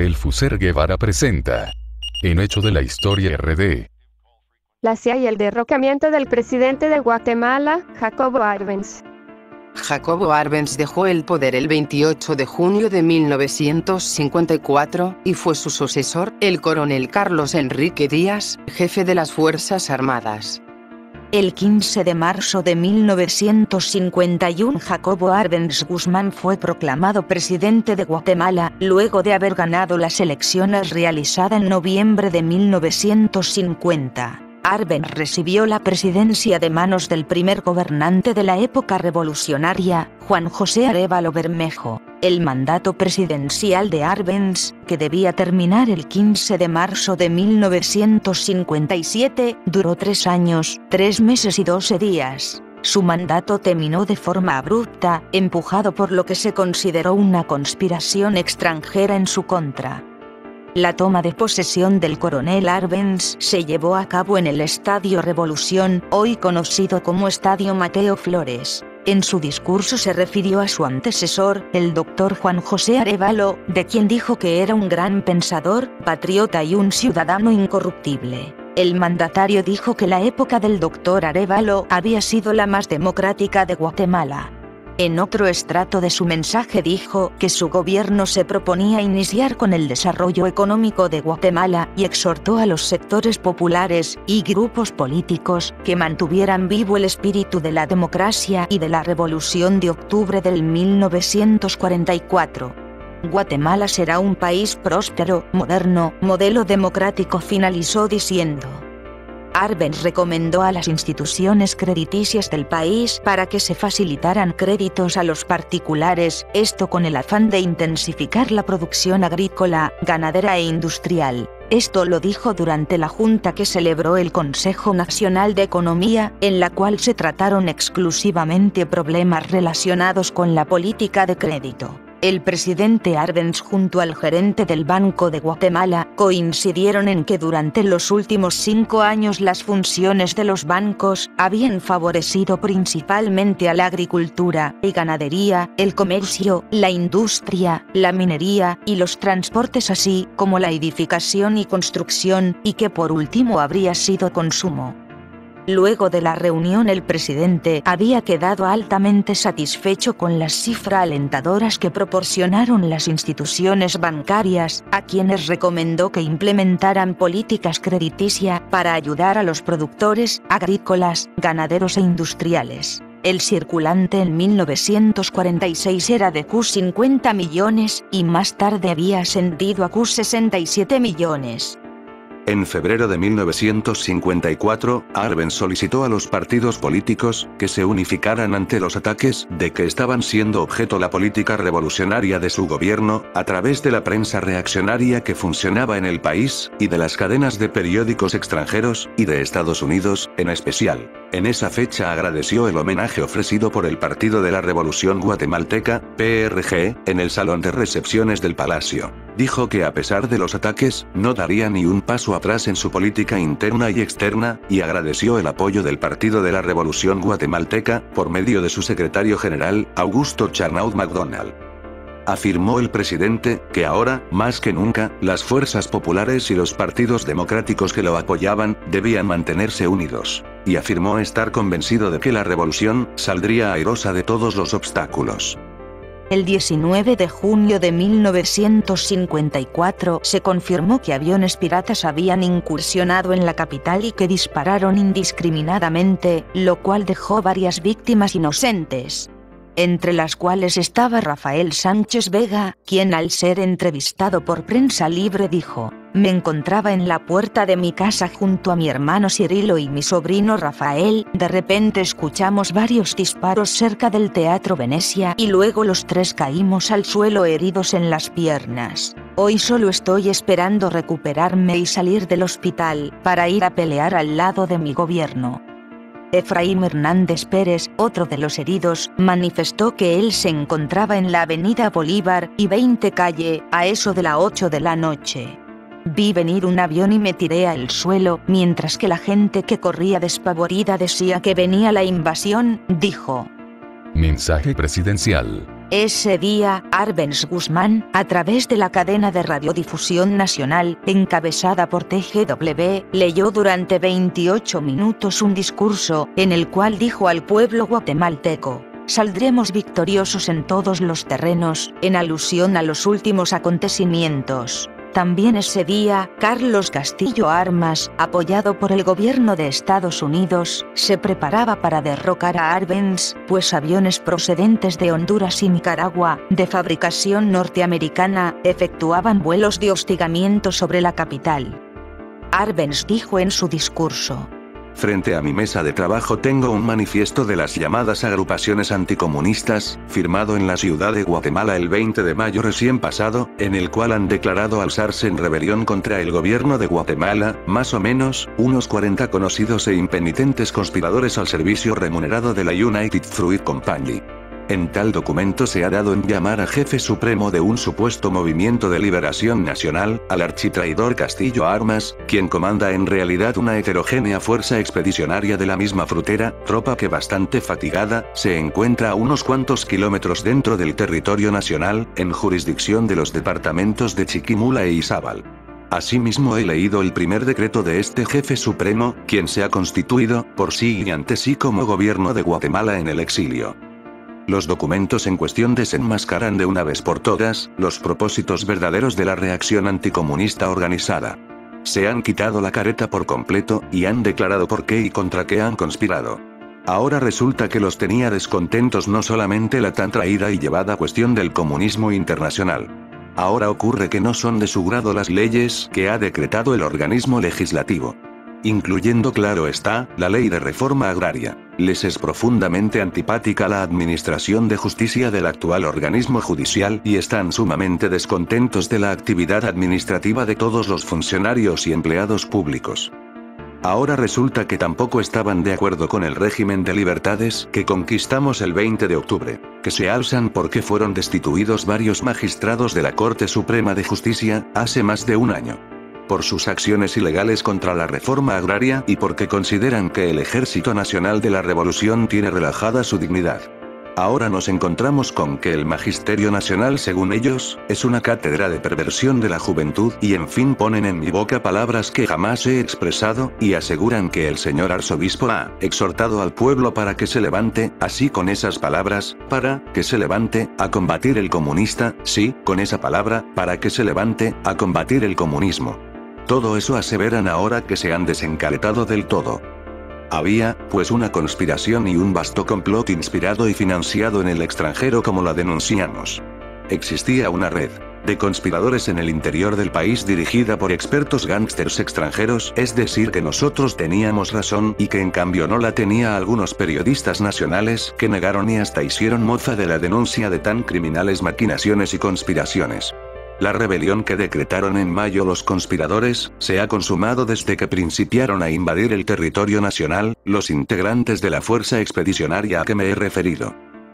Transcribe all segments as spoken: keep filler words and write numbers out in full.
El Fuser Guevara presenta En Hecho de la Historia R D. La C I A y el derrocamiento del presidente de Guatemala, Jacobo Arbenz. Jacobo Arbenz dejó el poder el veintiocho de junio de mil novecientos cincuenta y cuatro, y fue su sucesor, el coronel Carlos Enrique Díaz, jefe de las Fuerzas Armadas. El quince de marzo de mil novecientos cincuenta y uno, Jacobo Arbenz Guzmán fue proclamado presidente de Guatemala, luego de haber ganado las elecciones realizadas en noviembre de mil novecientos cincuenta. Arbenz recibió la presidencia de manos del primer gobernante de la época revolucionaria, Juan José Arévalo Bermejo. El mandato presidencial de Arbenz, que debía terminar el quince de marzo de mil novecientos cincuenta y siete, duró tres años, tres meses y doce días. Su mandato terminó de forma abrupta, empujado por lo que se consideró una conspiración extranjera en su contra. La toma de posesión del coronel Arbenz se llevó a cabo en el Estadio Revolución, hoy conocido como Estadio Mateo Flores. En su discurso se refirió a su antecesor, el doctor Juan José Arévalo, de quien dijo que era un gran pensador, patriota y un ciudadano incorruptible. El mandatario dijo que la época del doctor Arévalo había sido la más democrática de Guatemala. En otro estrato de su mensaje dijo que su gobierno se proponía iniciar con el desarrollo económico de Guatemala y exhortó a los sectores populares y grupos políticos que mantuvieran vivo el espíritu de la democracia y de la Revolución de Octubre del mil novecientos cuarenta y cuatro. Guatemala será un país próspero, moderno, modelo democrático, finalizó diciendo. Arbenz recomendó a las instituciones crediticias del país para que se facilitaran créditos a los particulares, esto con el afán de intensificar la producción agrícola, ganadera e industrial. Esto lo dijo durante la junta que celebró el Consejo Nacional de Economía, en la cual se trataron exclusivamente problemas relacionados con la política de crédito. El presidente Arbenz junto al gerente del Banco de Guatemala coincidieron en que durante los últimos cinco años las funciones de los bancos habían favorecido principalmente a la agricultura y ganadería, el comercio, la industria, la minería y los transportes, así como la edificación y construcción, y que por último habría sido consumo. Luego de la reunión el presidente había quedado altamente satisfecho con las cifras alentadoras que proporcionaron las instituciones bancarias, a quienes recomendó que implementaran políticas crediticias para ayudar a los productores agrícolas, ganaderos e industriales. El circulante en mil novecientos cuarenta y seis era de cincuenta millones y más tarde había ascendido a sesenta y siete millones. En febrero de mil novecientos cincuenta y cuatro, Arbenz solicitó a los partidos políticos que se unificaran ante los ataques de que estaban siendo objeto la política revolucionaria de su gobierno, a través de la prensa reaccionaria que funcionaba en el país, y de las cadenas de periódicos extranjeros, y de Estados Unidos, en especial. En esa fecha agradeció el homenaje ofrecido por el Partido de la Revolución Guatemalteca, P R G, en el salón de recepciones del Palacio. Dijo que a pesar de los ataques, no daría ni un paso atrás en su política interna y externa, y agradeció el apoyo del Partido de la Revolución Guatemalteca, por medio de su secretario general, Augusto Charnaud MacDonald. Afirmó el presidente, que ahora, más que nunca, las fuerzas populares y los partidos democráticos que lo apoyaban, debían mantenerse unidos. Y afirmó estar convencido de que la revolución saldría airosa de todos los obstáculos. El diecinueve de junio de mil novecientos cincuenta y cuatro se confirmó que aviones piratas habían incursionado en la capital y que dispararon indiscriminadamente, lo cual dejó varias víctimas inocentes, entre las cuales estaba Rafael Sánchez Vega, quien al ser entrevistado por Prensa Libre dijo: me encontraba en la puerta de mi casa junto a mi hermano Cirilo y mi sobrino Rafael, de repente escuchamos varios disparos cerca del Teatro Venecia y luego los tres caímos al suelo heridos en las piernas. Hoy solo estoy esperando recuperarme y salir del hospital, para ir a pelear al lado de mi gobierno. Efraín Hernández Pérez, otro de los heridos, manifestó que él se encontraba en la avenida Bolívar y veinte calle, a eso de las ocho de la noche. Vi venir un avión y me tiré al suelo, mientras que la gente que corría despavorida decía que venía la invasión, dijo. Mensaje presidencial. Ese día, Arbenz Guzmán, a través de la cadena de radiodifusión nacional, encabezada por T G W, leyó durante veintiocho minutos un discurso, en el cual dijo al pueblo guatemalteco: saldremos victoriosos en todos los terrenos, en alusión a los últimos acontecimientos. También ese día, Carlos Castillo Armas, apoyado por el gobierno de Estados Unidos, se preparaba para derrocar a Arbenz, pues aviones procedentes de Honduras y Nicaragua, de fabricación norteamericana, efectuaban vuelos de hostigamiento sobre la capital. Arbenz dijo en su discurso: frente a mi mesa de trabajo tengo un manifiesto de las llamadas agrupaciones anticomunistas, firmado en la ciudad de Guatemala el veinte de mayo recién pasado, en el cual han declarado alzarse en rebelión contra el gobierno de Guatemala, más o menos, unos cuarenta conocidos e impenitentes conspiradores al servicio remunerado de la United Fruit Company. En tal documento se ha dado en llamar a jefe supremo de un supuesto movimiento de liberación nacional, al architraidor Castillo Armas, quien comanda en realidad una heterogénea fuerza expedicionaria de la misma frutera, tropa que bastante fatigada, se encuentra a unos cuantos kilómetros dentro del territorio nacional, en jurisdicción de los departamentos de Chiquimula e Izabal. Asimismo he leído el primer decreto de este jefe supremo, quien se ha constituido, por sí y ante sí como gobierno de Guatemala en el exilio. Los documentos en cuestión desenmascaran de una vez por todas los propósitos verdaderos de la reacción anticomunista organizada. Se han quitado la careta por completo, y han declarado por qué y contra qué han conspirado. Ahora resulta que los tenía descontentos no solamente la tan traída y llevada cuestión del comunismo internacional. Ahora ocurre que no son de su grado las leyes que ha decretado el organismo legislativo. Incluyendo, claro está, la ley de reforma agraria. Les es profundamente antipática la administración de justicia del actual organismo judicial y están sumamente descontentos de la actividad administrativa de todos los funcionarios y empleados públicos. Ahora resulta que tampoco estaban de acuerdo con el régimen de libertades que conquistamos el veinte de octubre, que se alzan porque fueron destituidos varios magistrados de la Corte Suprema de Justicia, hace más de un año. Por sus acciones ilegales contra la reforma agraria y porque consideran que el Ejército Nacional de la Revolución tiene relajada su dignidad. Ahora nos encontramos con que el Magisterio Nacional, según ellos, es una cátedra de perversión de la juventud y en fin ponen en mi boca palabras que jamás he expresado, y aseguran que el señor arzobispo ha exhortado al pueblo para que se levante, así con esas palabras, para que se levante, a combatir el comunista, sí, con esa palabra, para que se levante, a combatir el comunismo. Todo eso aseveran ahora que se han desencaretado del todo. Había, pues, una conspiración y un vasto complot inspirado y financiado en el extranjero como la denunciamos. Existía una red de conspiradores en el interior del país dirigida por expertos gángsters extranjeros, es decir que nosotros teníamos razón y que en cambio no la tenía algunos periodistas nacionales que negaron y hasta hicieron mofa de la denuncia de tan criminales maquinaciones y conspiraciones. La rebelión que decretaron en mayo los conspiradores, se ha consumado desde que principiaron a invadir el territorio nacional, los integrantes de la fuerza expedicionaria a que me he referido.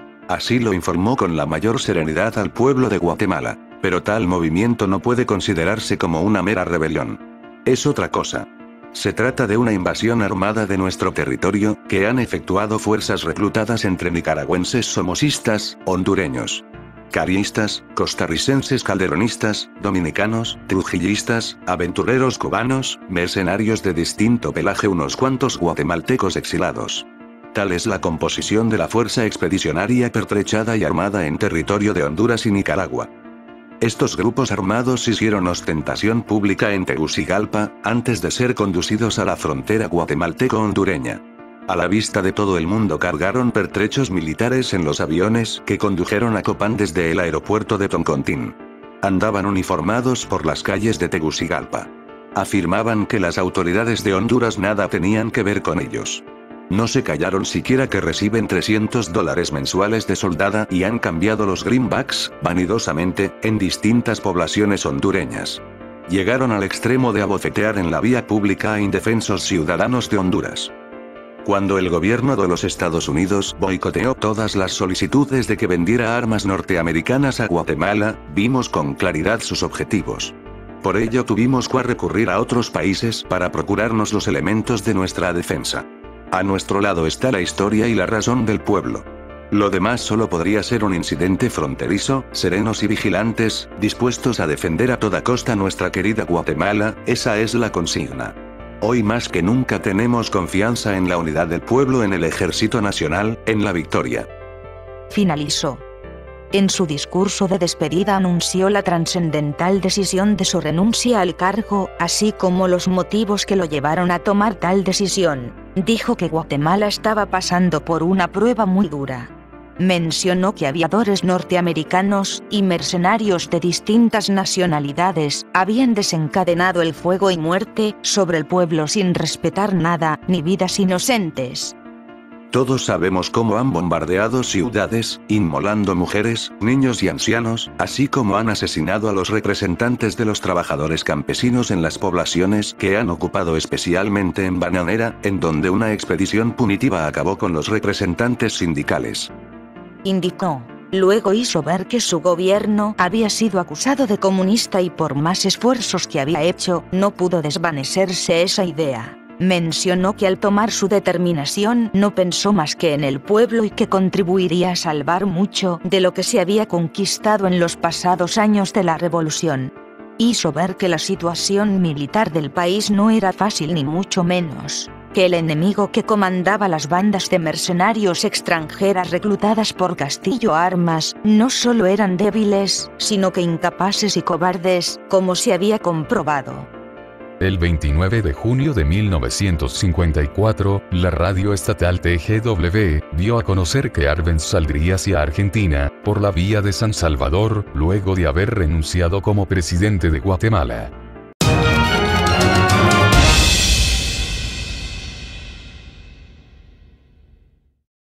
Así lo informó con la mayor serenidad al pueblo de Guatemala, pero tal movimiento no puede considerarse como una mera rebelión. Es otra cosa. Se trata de una invasión armada de nuestro territorio, que han efectuado fuerzas reclutadas entre nicaragüenses somosistas, hondureños, cariistas, costarricenses calderonistas, dominicanos, trujillistas, aventureros cubanos, mercenarios de distinto pelaje, unos cuantos guatemaltecos exilados. Tal es la composición de la fuerza expedicionaria pertrechada y armada en territorio de Honduras y Nicaragua. Estos grupos armados hicieron ostentación pública en Tegucigalpa, antes de ser conducidos a la frontera guatemalteco-hondureña. A la vista de todo el mundo cargaron pertrechos militares en los aviones que condujeron a Copán desde el aeropuerto de Toncontín. Andaban uniformados por las calles de Tegucigalpa. Afirmaban que las autoridades de Honduras nada tenían que ver con ellos. No se callaron siquiera que reciben trescientos dólares mensuales de soldada y han cambiado los greenbacks, vanidosamente, en distintas poblaciones hondureñas. Llegaron al extremo de abofetear en la vía pública a indefensos ciudadanos de Honduras. Cuando el gobierno de los Estados Unidos boicoteó todas las solicitudes de que vendiera armas norteamericanas a Guatemala, vimos con claridad sus objetivos. Por ello tuvimos que recurrir a otros países para procurarnos los elementos de nuestra defensa. A nuestro lado está la historia y la razón del pueblo. Lo demás solo podría ser un incidente fronterizo, serenos y vigilantes, dispuestos a defender a toda costa nuestra querida Guatemala, esa es la consigna. Hoy más que nunca tenemos confianza en la unidad del pueblo, en el Ejército Nacional, en la victoria. Finalizó. En su discurso de despedida anunció la trascendental decisión de su renuncia al cargo, así como los motivos que lo llevaron a tomar tal decisión. Dijo que Guatemala estaba pasando por una prueba muy dura. Mencionó que aviadores norteamericanos y mercenarios de distintas nacionalidades habían desencadenado el fuego y muerte sobre el pueblo sin respetar nada, ni vidas inocentes. Todos sabemos cómo han bombardeado ciudades, inmolando mujeres, niños y ancianos, así como han asesinado a los representantes de los trabajadores campesinos en las poblaciones que han ocupado, especialmente en Bananera, en donde una expedición punitiva acabó con los representantes sindicales. Indicó. Luego hizo ver que su gobierno había sido acusado de comunista y por más esfuerzos que había hecho, no pudo desvanecerse esa idea. Mencionó que al tomar su determinación no pensó más que en el pueblo y que contribuiría a salvar mucho de lo que se había conquistado en los pasados años de la revolución. Hizo ver que la situación militar del país no era fácil ni mucho menos, que el enemigo que comandaba las bandas de mercenarios extranjeras reclutadas por Castillo Armas no solo eran débiles, sino que incapaces y cobardes, como se había comprobado. El veintinueve de junio de mil novecientos cincuenta y cuatro, la radio estatal T G W dio a conocer que Arbenz saldría hacia Argentina, por la vía de San Salvador, luego de haber renunciado como presidente de Guatemala.